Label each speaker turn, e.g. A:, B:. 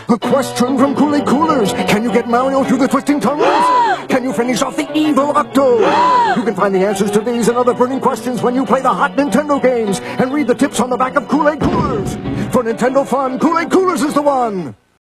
A: A question from Kool-Aid Koolers. Can you get Mario through the twisting tunnels? Can you finish off the evil Octo? You can find the answers to these and other burning questions when you play the hot Nintendo games and read the tips on the back of Kool-Aid Koolers. For Nintendo fun, Kool-Aid Koolers is the one.